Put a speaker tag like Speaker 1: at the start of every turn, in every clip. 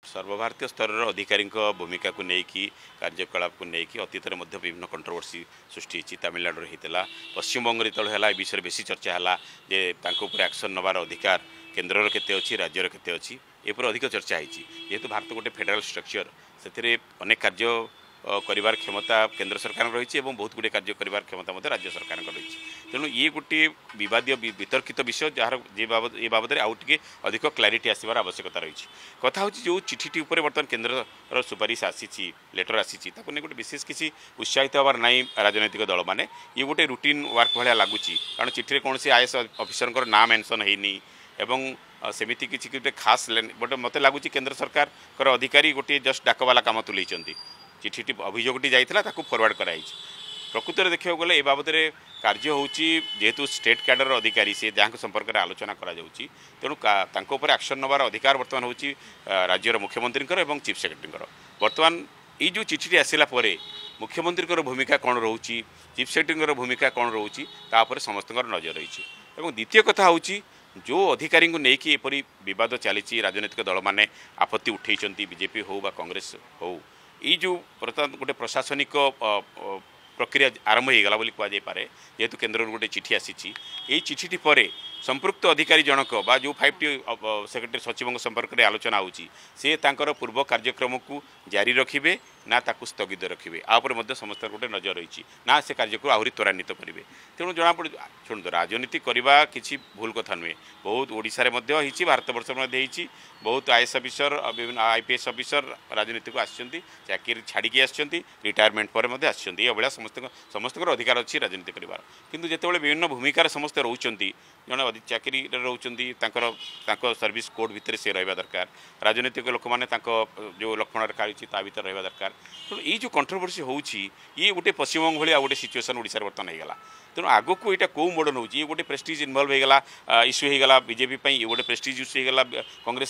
Speaker 1: सर्वभारतीय स्तर अधिकारी भूमिका को लेकिन कार्यकलाप को लेकिन अतीत में विभिन्न कंट्रोवर्सी सृष्टि तमिलनाडु होता पश्चिम बंग जो है विषय बेसी चर्चा है जे एक्शन नबार अधिकार केन्द्र के अच्छी राज्यर के अच्छी एपर अधिक चर्चा होती जेहेतु भारत गोटे फेडराल स्ट्रक्चर से अनेक कार्य करिवार क्षमता केंद्र सरकार रही बहुत गुड़े कार्य करिवार क्षमता राज्य सरकार रही तेणु ये गोटे विवादीय वितर्कित विषय जार ये बाबद आउ टे अधिक क्लारिटी आसबार आवश्यकता रही कथा हूँ जो चिठीटी बर्तमान केन्द्र सुपारिश आसी लेटर आसी गोटे विशेष किसी उत्साहित हबार ना राजनैतिक दल मैंने ये गोटे रुटीन वर्क भाया लगुच कारण चिठी कौन आईएएस अफिसर ना मेंशन होनी एवं सेमिति किसी गोटे खास बट मत लगुच केन्द्र सरकार अधिकारी गोटे जस्ट डाकवाला काम तुले चिठीटी अभियोगटी जाइथिला ताकू फॉरवर्ड कराई प्रकृत में देखा गले ए बाबद कार्य होेतु स्टेट कैडर अधिकारी से जहाँ संपर्क में आलोचना करा तेणु एक्शन नबार अधिकार बर्तमान हूँ राज्यर मुख्यमंत्री और चीफ सेक्रेटरी बर्तमान ये जो चिठीटी आसला मुख्यमंत्री भूमिका कौन रोचे चीफ सेक्रेटरी भूमिका कौन रोचे समस्त नजर रही द्वितीय कथा हूँ जो अधिकारी को लेकिन एपरी विवाद चली राजनीतिक दल मैंने आपत्ति उठे बीजेपी हो बा कांग्रेस हो ये जो गोटे प्रशासनिक प्रक्रिया आरंभ हो गला कहुपे जेहेतु केन्द्र गोटे चिठी आसी चिठीटी पर संपृक्त अधिकारी जनक बा जो 5टी सेक्रेटरी सचिव संपर्क में आलोचना होची पूर्व कार्यक्रम को जारी रखिए ना ताकू स्थगित रखिए आपर समस्त गोटे नजर रही ना से कार्य को आहरी त्वरान्वित करेंगे तेणु जना पड़ शुणु राजनीति करवा किसी भूल कथा नुहे बहुत ओडिशा रे भारत वर्ष में बहुत आईएएस अफिसर विभिन्न आईपीएस अफिसर राजनीति को आसछंती चाकरी छाड़ी आसछंती रिटायरमेंट पर भाया समस्त अधिकार अच्छी राजनीति करार किंतु जितेबाला विभिन्न भूमिकार समस्त रोचंती जड़े चाकरी रोचंती सर्विस कोड भितर से रहा दरकार राजनीतिक लोक मैंने जो लक्षण रेखा रही भर रहा दरकार तेणु ये जो कंट्रोवर्सी होची ये गोटे पश्चिमबंग भाई गोटे सिचुएसन ओडिशा बर्तमान होगा तेणु आग को यहाँ कौ मोड़ नौ ये गोटे प्रेस्टीज इनवल्व होगा इश्यू होगा बीजेपी ये गोटे प्रेस्टीज इश्यू होगा कांग्रेस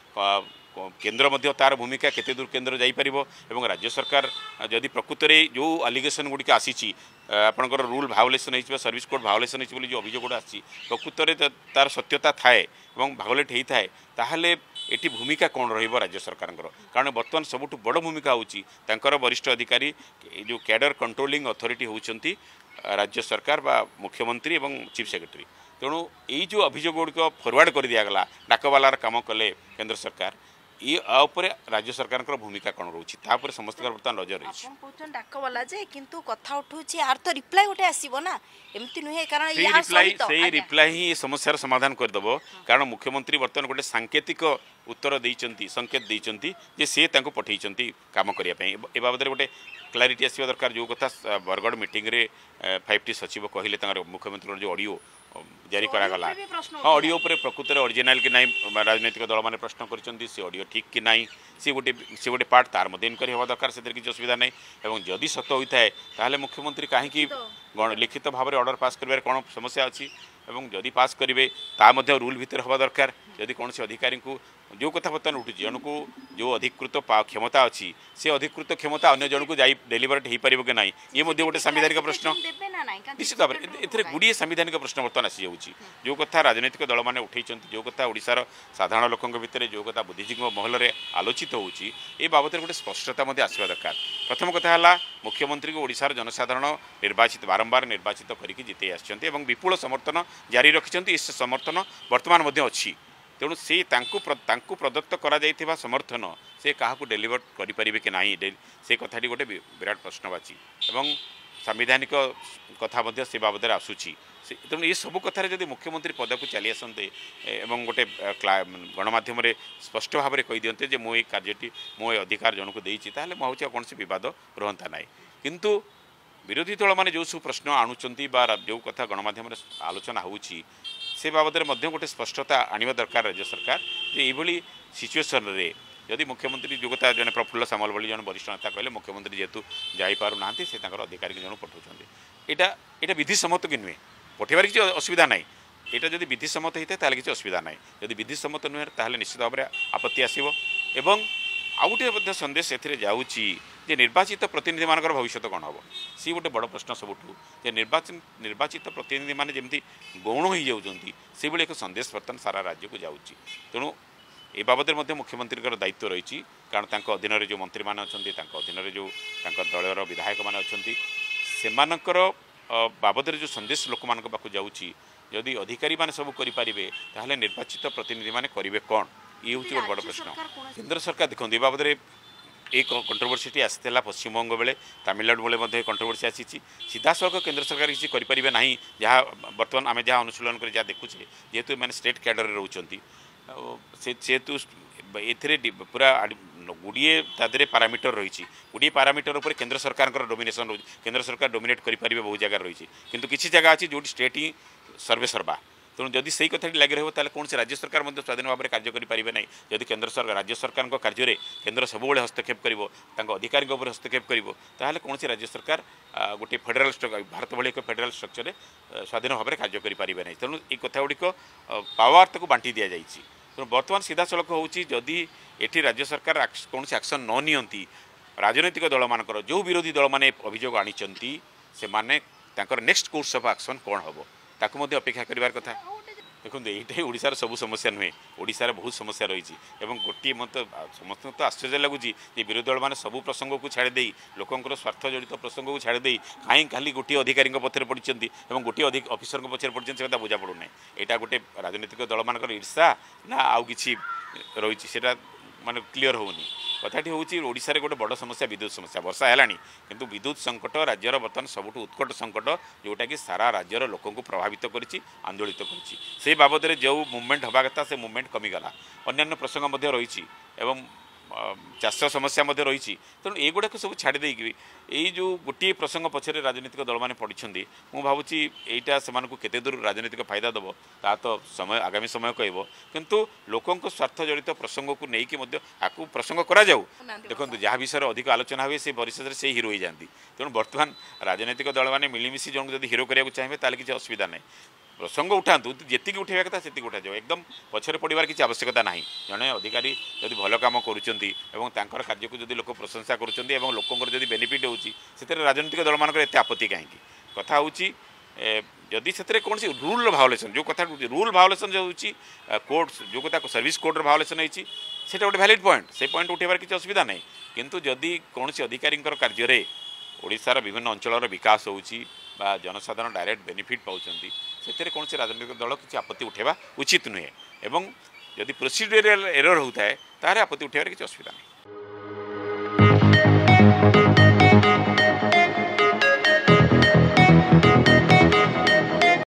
Speaker 1: केन्द्र मध्य तार भूमिका केते दूर केन्द्र जापर और राज्य सरकार जदि प्रकृत में जो आलिगेसन गुड़िक आसी आपंकर रूल भायोलेसन हो सर्विस कोड भायोलेसन हो जो अभियोग आसी प्रकृत में तार सत्यता थाए भायोलेट होता है ताहले एटी भूमिका कौन राज्य सरकार कारण बर्तमान सबुठ बड़ भूमिका होकर वरिष्ठ अधिकारी जो कैडर कंट्रोलिंग अथॉरिटी होती राज्य सरकार बा मुख्यमंत्री और चीफ सेक्रेटरी तेणु यही जो अभियोग गुड़िक फॉरवर्ड कर दिगला डाकवालार काम कले केन्द्र सरकार ये राज्य सरकार भूमिका कौन रोचे समस्त बर्तमान नजर रही
Speaker 2: डाकवाला जे किंतु कथा उठू यार तो रिप्लाई गोटे आसो ना एमती नुहे कारण
Speaker 1: से रिप्लाई ही समस्यार समाधान करदेव कारण मुख्यमंत्री बर्तमान गोटे सांकेतिक उत्तर देइचंती संकेत देइचंती जे से तांको पठेइचंती काम करिया पई ए बाबद गोटे क्लारिटी आसवा दरकार जो कथा बरगढ़ मीटिंग रे 5टी सचिव कहले मुख्यमंत्री जो ऑडियो जारी करागला हाँ ऑडियो पर प्रकृत में ओरिजिनल कि नहीं राजनीतिक दल मैंने प्रश्न कर ऑडियो ठीक कि नहीं सी गोटे पार्ट तार मध्य इनक्वारी हवा दरकार से किसी असुविधा नहीं और जदि सत होता है ताहले मुख्यमंत्री कहीं लिखित भाव में ऑर्डर पास कर कौन समस्या अच्छी एवं जदि पास करेंगे ता रूल भितर हवा दरकार जदि कौन से अधिकारी को जो कथा बर्तमान उठू जन को जो अधिकृत क्षमता अच्छी से अधिकृत क्षमता अन्य जन को डेलीवरेट हो पार कि ना ये गोटे संवैधानिक प्रश्न निश्चित भाव में गुड़िए संवैधानिक प्रश्न बर्तमान आसी जाऊँगी जो कथा राजनीतिक दल मैंने उठे जो कथा ओडिशार साधारण लोकों भितर जो कथा बुद्धिजीवी महल में आलोचित होची ए बाबद गोटे स्पष्टता आसवा दरकार प्रथम कथा है मुख्यमंत्री को ओडिशार जनसाधारण निर्वाचित बारंबार निर्वाचित करके जिते आसछन्ते एवं विपुल समर्थन जारी रखिछन्ते इस समर्थन वर्तमान अच्छी तेणु से प्रदत्त करा जाइथिबा समर्थन से क्या डेलीवर करें कि नहीं से कथाटी गोटे विराट प्रश्नवाची एवं संवैधानिक कथा से बाबद आसूची तेणु ये सब कथार जब मुख्यमंत्री पद को चली आसते एवं गोटे गणमाध्यम स्पष्ट भाव में कही दियंते जे मो कार्यटी मो अधिकार जन को देती मुझे कौन से बद रुहता ना किंतु विरोधी दल मैंने जो सब प्रश्न आणुचंती बा जो कथा गणमाध्यम आलोचना होची से बाबद गोटे स्पष्टता आनिबा दरकार राज्य सरकार जे ये सिचुएसन रे जदि मुख्यमंत्री जो कथा जन प्रफुल्ल सामल भली जन वरिष्ठ नेता कहले मुख्यमंत्री जेहेतु जापार ना से अधिकारी जन पठाऊँ यहाँ विधिसम्मत कि नुहे पठेबार किसी असुविधा ना यहाँ जब विधिसम्मत होता है किसी असुविधा ना जब विधिसम्मत नुहे ताहले निश्चित भाव में आपत्ति आसो एवं आउ गोटे संदेश से जाऊँगी जे निर्वाचित प्रतिनिधि मान भविष्य कौन हम सी गोटे बड़ प्रश्न सबुठू जे निर्वाचित प्रतिनिधि मैंने जमी गौण हो जाती से एक संदेश बर्तमान सारा राज्य को जाऊँगी तेणु ए बाबद मुख्यमंत्री दायित्व रही कारण तांको अधीन जो मंत्री मैंने अच्छा अधीन जो दलर विधायक मैंने अच्छा बाबद जो संदेश लोक मान पाक जाऊँगी जदि अधिकारी मैंने सब करेंगे ताहले निर्वाचित प्रतिनिधि मैंने करेंगे कौन ये हूँ गोटे बड़ प्रश्न। केंद्र सरकार देखो ये बाबद एक कंट्रोवर्सीटी आसाला पश्चिमबंग बेले तमिलनाडु बेले कंट्रोवर्सी आसी सीधा सड़क केंद्र सरकार किसी करें ना जहाँ बर्तमान आम जहाँ अनुशीलन कर देखुचे जेहेतु मैंने स्टेट कैडर रोचे सेहेतु ए पूरा गुड़िए तादे पारामीटर रही गुड़िए पारामीटर उपर केंद्र सरकार डोमिनेशन रही केंद्र सरकार डोमिनेट करेंगे बहुत जगह रही किंतु किसी जगह अच्छी जो स्टेट ही सर्वे सर्वा तेणु जदि सही कथा लगी रहा कौन से राज्य सरकार स्वाधीन भाव में कार्य करेंगे ना जदि केंद्र सरकार राज्य सरकार कार्य केंद्र सब हस्तक्षेप कर अधिकारी हस्तक्षेप कर कौन से राज्य सरकार गोटे फेडराल भारत भली एक फेडराल स्ट्रक्चर स्वाधीन भाव में कार्य करेंगे ना तेणु ये कथा गुड़िक पावर को बांटी दि जाए तेणु बर्तमान सीधा सड़क होदी एटी राज्य सरकार कौन से एक्शन न नियंती राजनैतिक दल मानकर जो विरोधी दल मैंने अभियोग आनी से माने नेक्स्ट कोर्स ऑफ एक्शन कौन हम ताकू अपेक्षा करार कथा देखो ये ओडिशार सब समस्या नुहे ओडिशार बहुत समस्या रही गोटे मत समस्त तो आश्चर्य लगुच विरोधी दल मैंने सब प्रसंग को छाड़ी लोकंर स्वार्थ जड़ित प्रसंग को छाड़ी कहीं खाली गोटे अधिकारी पछरे पड़ते गोटे अफिसर पछरे पड़ते से बुझा पड़ूना यहाँ गोटे राजनीतिक दल मान ईर्षा ना आउ कि रही माने क्लीयर होनी कथाटी हूँ ओडिशारे गोटे बड़ समस्या विद्युत समस्या वर्षा है किंतु विद्युत संकट राज्यर बर्तमान सबुठ उत्कट संकट जोटा कि सारा राज्यर लोक प्रभावित कर आंदोलित कर बाबद जो मुवमेंट हवा कथा से मुवमेंट कमीगला अन्य प्रसंग रही चाष समस्या रही तेणु युड़ाक सब छाड़ी यही जो गोटे प्रसंग पछरे राजनीतिक दल मैंने पढ़ी मुझे भावुँ यहाँ से केते दूर राजनीतिक फायदा दब ता तो समय आगामी समय कह किंतु लोकों स्वार्थ जड़ित प्रसंग को लेकिन आपको प्रसंग करा देखो जहाँ विषय अधिक आलोचना हुए से परिषद से हिरो हो जाती तेणु बर्तमान राजनीतिक दल मैंने मिलमिशी जन जब हिरो कराया चाहिए ताल किसी असुविधा ना प्रसंग उठातु जी उठा कथा से उठा जाओ एकदम पछरे पड़वार किसी आवश्यकता ना जड़े अधिकारी जब भल कम कर कार्य को लोक प्रशंसा कर लोक जब बेनिफिट होती राजनीतिक दल मान एत आपत्ति कहीं कथा हूँ जदि से कौन सी रूल भायोलेसन जो कथा रूल भायोलेसन जो कोड जो कथा सर्विस कोड भायोलेसन होती से गोटे वैलिड पॉइंट से पॉइंट उठेबार किसी असुविधा ना किंतु जदि कौन अधिकारी कार्य ओडिशार विभिन्न अंचल विकास होउची बा जनसाधारण डायरेक्ट बेनिफिट पाँच से कौन से राजनीतिक दल किसी आपत्ति उठेबा उचित नुहे एवं जदि प्रोसीड्यूरल एरर होता है तार आपत्ति उठेबार किसी असुविधा नहीं।